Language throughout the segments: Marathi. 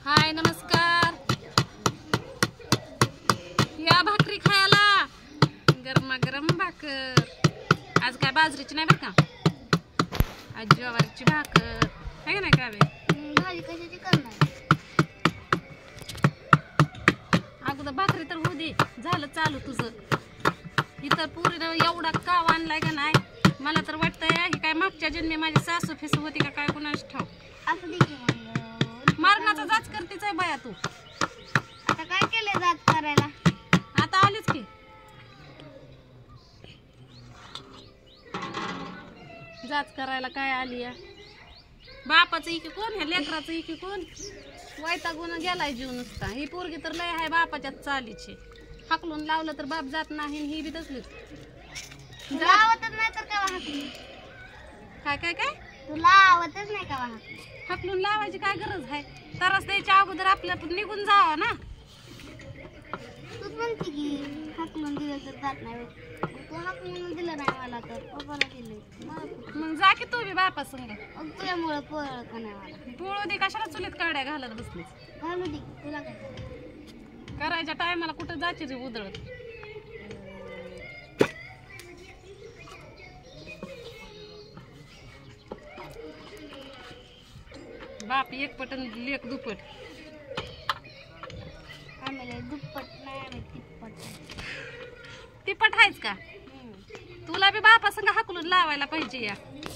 हाय नमस्कार. या भाकरी खायला, गरमागरम भाकर. आज काय बाजरीची नाही बरं का, आज ज्वारीची भाकर आहे नाही का. भाजी कशाची करणार? अगोदर भाकरी तर होऊ दे, झालं चालू तुझं. इतर पुरीनं एवढा काव आणलाय का नाही. मला तर वाटतंय ही काय मागच्या जन्मी माझी सासू फेसू होती का काय, कुणाच ठाव. असं देखील मारणाचा जाच करतीच आहे बाया तू. आता काय केलंय जात करायला? आता आलीच की. जाच करायला काय आली या. बापाचं इकी कोण, ह्या लेकराचं इकी कोण. वैतागून गेलाय जीव नुसता. ही पोरगी तर लय आहे बापाच्या चालीची. हाकलून लावलं तर बाप जात नाही, ही बी तसलीच. तुला आवडतच नाही तर का वाहकली? काय काय काय तुला आवडतच नाही का वाहकली? हाकलून लावायची काय गरज आहे. तरच द्यायच्या अगोदर आपल्या निघून जावा ना. तूच म्हणते की हाकलून दिलं तर जात नाही. तू हाकलून दिलं नाही मला तर पप्पाला दिलं. मग जा की तू बी बापा संग. मग तुझ्यामुळं पळलं का नाही मला? पोळू दे, कशाला चुलीत काड्या घालत बसलीस. घालू दे, तुला काय करायच्या टायमाला कुठं जायची रे उधळत. बाप एक पट आणि लेक दुप्पट. आम्हाला दुप्पट नाही, आम्ही तिप्पट. तिप्पट आहेच का. तुला बी बापा संग हाकलून लावायला पाहिजे या.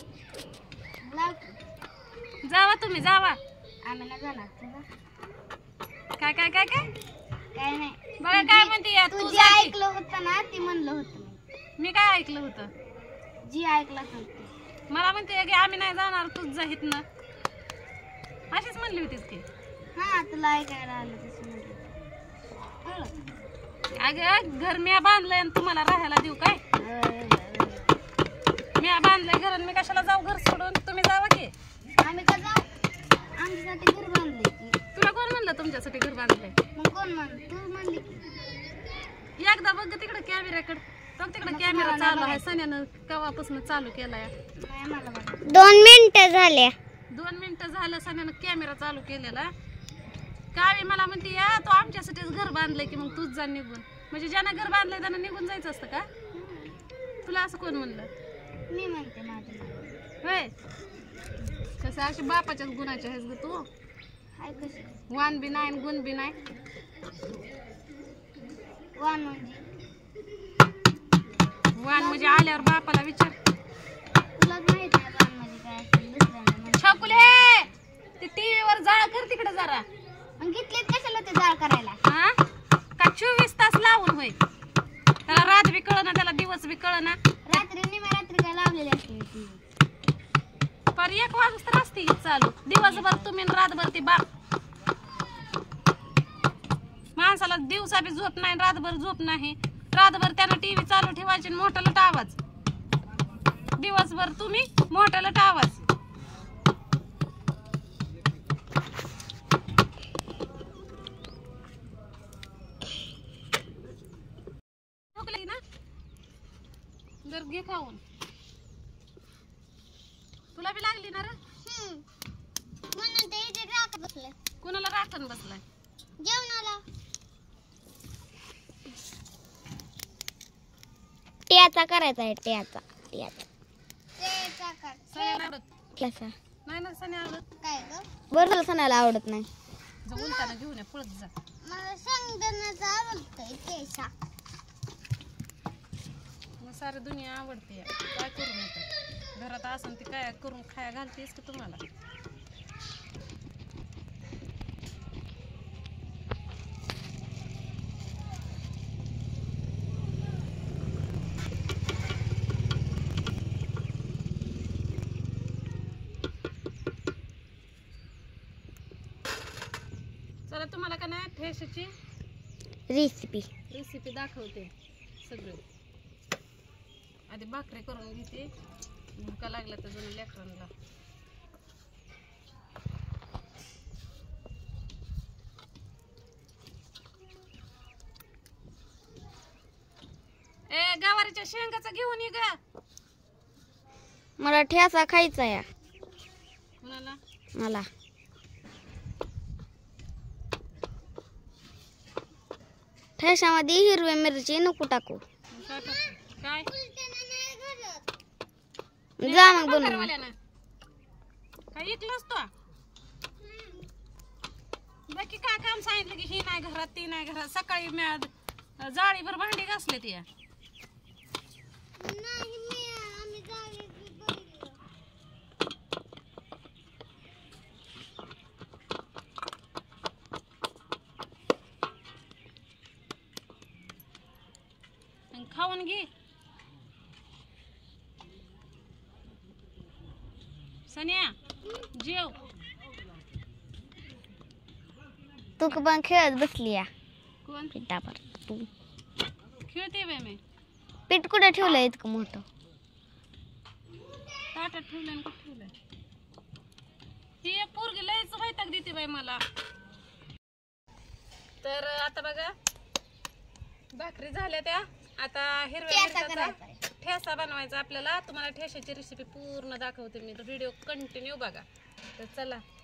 जावा तुम्ही जावा. आम्ही नाही जाणार. तुला काय काय काय काय काय नाही. बघा काय म्हणते या. तू तू जे जा की. ऐकलं होतं ना ते म्हणलं होतं मी काय ऐकलं होतं. जी ऐकलं होतं मला म्हणते की आम्ही नाही जाणार, तूच जा हितनं. अशीच म्हणली होतीस की. हा, तुला ऐकायला आलं तसं म्हणलं. अगं घर मी बांधलंय आणि तुम्हाला राहायला देऊ काय. मी बांधलंय घर आणि मी कशाला जाऊ घर सोडून. तुम्ही जावा की. आम्ही का जाऊ? आमच्यासाठी घर बांधले की. तुला कोण म्हणलं तुमच्यासाठी घर बांधलंय. मग कोण म्हण? तू म्हणली की. एकदा बघ तिकडे कॅमेऱ्याकडे. बघ तिकडे कॅमेरा चालू आहे. सण्यानं कवापासून चालू केलाय. नाही मला वाटत. 2 मिनिटं झाल्या. 2 मिनिटं झालं सण्यानं कॅमेरा चालू केलेला. कावी मला म्हणते या तू आमच्यासाठीच घर बांधलंय की मग तूच जा निघून. म्हणजे ज्यानं घर बांधलंय त्यांना निघून जायचं असतं का. तुला असं कोण म्हणलं. मी म्हणते माझं. होय कसं अशी बापाच्याच गुणाच्या आहेस ग तू. हाय कशी वान बी नाही गुण बी नाही. वाण म्हणजे वान म्हणजे आल्यावर बापाला विचार. तुला माहित आहे वाण म्हणजे काय असेल. दुसऱ्यांना म्हणजे छकुले ते टीव्हीवर जाळ कर तिकडे जरा. मग घेतलेत कशाला ते जाळ करायला? हा का 24 तास लावून होय. त्याला रात बी कळ ना, त्याला दिवस बी कळ ना. रात्री निम्या रात्री काय लावलेली असते ती. पर 1 वाजता असते चालू. दिवसभर तुम्ही रातभर ती बाप. माणसाला दिवसा बी झोप नाही, रातभर झोप नाही. रातभर त्यानं टीव्ही चालू ठेवायची, मोठा लट आवाज. दिवसभर तुम्ही मोठा लट आवाज. ना जर घे खाऊन. तुला बी लागली ना रे. म्हणून ते इथे राखत बसले. कोणाला राखण बसलाय. जेवणाला ट्याचा करायचा आहे. ट्याचा ट्याचा ते चाकर सण्याला आवडत कसा नाही ना. सण्या आवडत काय ग? बरं सणाला आवडत नाही. जा उलटाना घेऊन या, पळत जा. मला शेंगदाण्याचं आवडतंय केसा. मग सारी दुनिया आवडते. काय करून येतं घरात असून ती काय करून खाया घालतेस की तुम्हाला. चला तुम्हाला का नाही फेसची रेसिपी दाखवते सगळी. आधी भाकरी करून घेते. भुका लागला तर जुन्या लेकरांना. गवारीच्या शेंगाचं घेऊन ये ग. मला ठेचा खायचा या. कुणाला मला ठेशामध्ये हिरवी मिरची नको टाकू. काय जा मग बनवून. घरवाल्यानं काय इकलंच तो बाकी काय काम सांगितलं की ही नाही घरात ती नाही घरात. सकाळी जाळीभर भांडी घासले ती. खाऊन घे सन्या जेव. तू पण खेळत बसली या कोण पिठावर. तू खेळते बाय मी. पीठ कुठे ठेवलं इतकं मोठं? ताटात ठेवलंय आणि कुठं ठेवलंय? ही पोरगी लयच वैताग देते बाई मला. तर आता बघा भाकरी झाल्या त्या. आता हिरव्या मिरच्याचा ठेसा बनवायचा आपल्याला. तुम्हाला ठेशाची रेसिपी पूर्ण दाखवते मी. व्हिडिओ कंटिन्यू बघा. तर चला